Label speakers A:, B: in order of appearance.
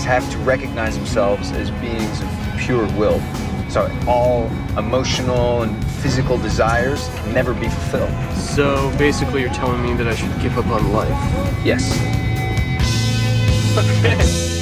A: have to recognize themselves as beings of pure will. So all emotional and physical desires can never be fulfilled.
B: So basically you're telling me that I should give up on life?
A: Yes.
B: Okay.